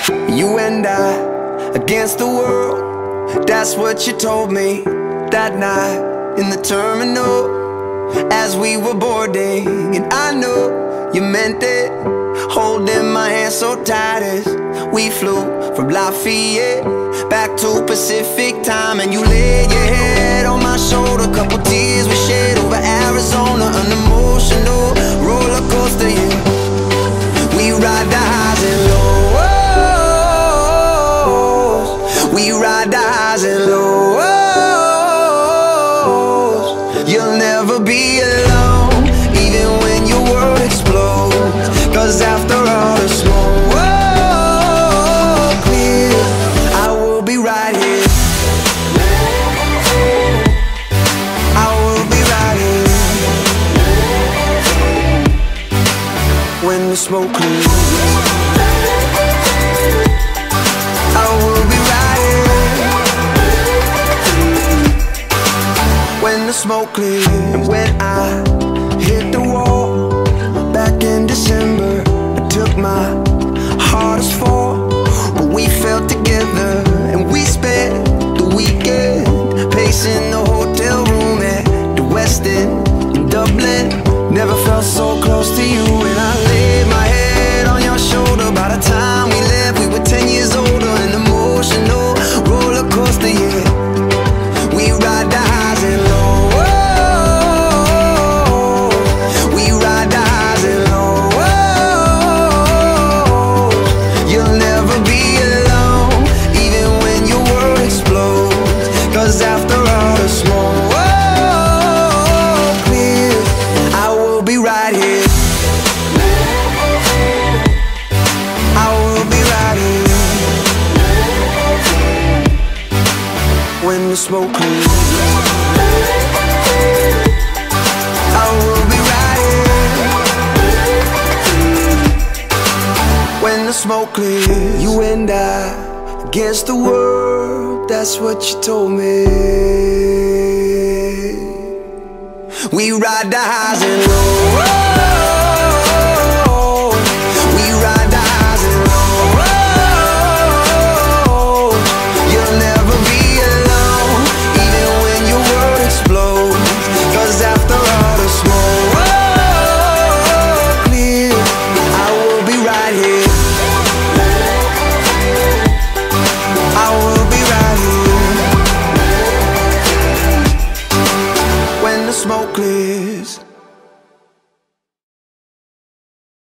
You and I against the world, that's what you told me that night in the terminal as we were boarding. And I know you meant it, holding my hand so tight as we flew from Lafayette back to Pacific time. And you laid your head on my shoulder, couple tears we shed over Arizona, an emotional roller coaster, yeah. We ride the highs and lows, we ride the highs and lows. You'll never be alone, even when your world explodes. Cause after all the smoke clears, I will be right here. I will be right here when the smoke clears. I will be right here when the smoke clears. And when I hit the wall back in December, I took my hardest fall, but we fell together and we spent the weekend pacing the hotel room at the West End in Dublin. Never felt so close to you, and I laid my head on your shoulder. By the time we left, we were 10 years older. An emotional roller coaster, yeah. We ride the highs and lows, we ride the highs and lows. You'll never be alone, even when your world explodes. Cause after all the smoke clears, I will be right here. I will be right here when the smoke clears. I will be right here when the smoke clears. You and I against the world, that's what you told me. We ride the highs and lows.